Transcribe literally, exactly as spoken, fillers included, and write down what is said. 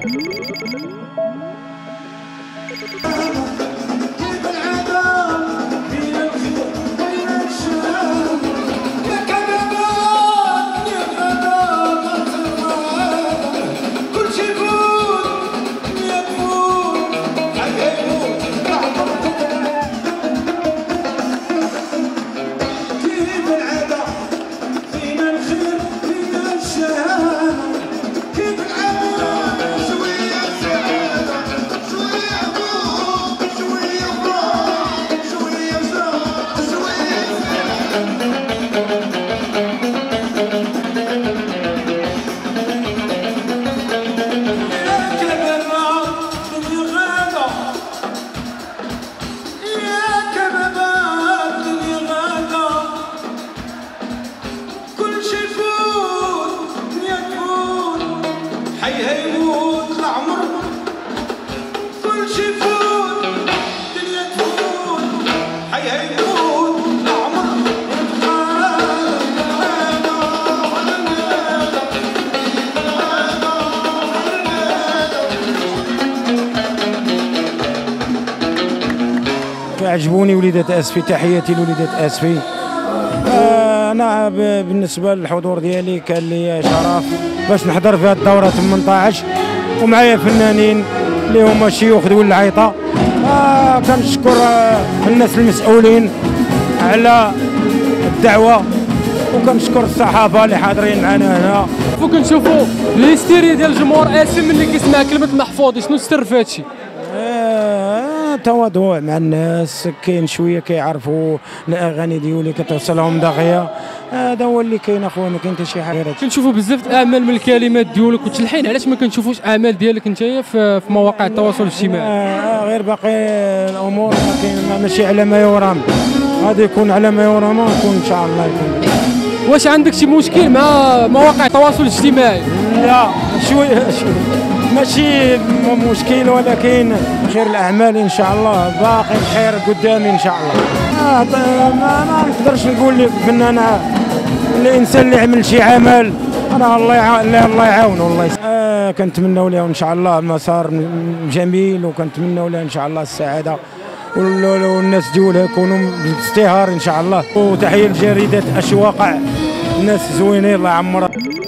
عجبوني وليدات اسفي، تحياتي لوليدات اسفي. آه انا بالنسبه للحضور ديالي كان لي شرف باش نحضر في هذه الدوره ثمانية عشر، ومعايا فنانين اللي هما شيوخ ذوي العيطه. آه كنشكر آه الناس المسؤولين على الدعوه، وكنشكر الصحافه اللي حاضرين معنا هنا. كنشوفوا الهستيريا ديال الجمهور اسم ملي كيسمع كلمه محفوظ، شنو السر في هادشي؟ تواضع مع الناس، كاين شويه كيعرفوا الاغاني ديالي كتوصلهم دغيا، هذا هو اللي كاين اخويا، ما كاين حتى شي حاجه. كنشوفوا بزاف الاعمال من الكلمات ديالك وتلحين، علاش ما كنشوفوش اعمال ديالك نتايا في مواقع التواصل الاجتماعي؟ آه غير باقي الامور ما كاين، ماشي على ما يرام، غادي يكون على ما يرام، ويكون ان شاء الله يكون. واش عندك شي مشكل مع مواقع التواصل الاجتماعي؟ لا شويه شويه ماشي مشكل، ولكن خير الاعمال ان شاء الله، باقي الخير قدامي ان شاء الله. آه ما, ما نقدرش نقول لك فنان، الانسان اللي عمل شي عمل انا الله يعاون الله يعاونه والله. آه كنتمنوا له ان شاء الله مسار جميل، وكنتمنوا له ان شاء الله السعاده، والناس ديالها يكونوا بازدهار ان شاء الله. وتحيه لجريده اش واقع، الناس زوينين الله يعمرها.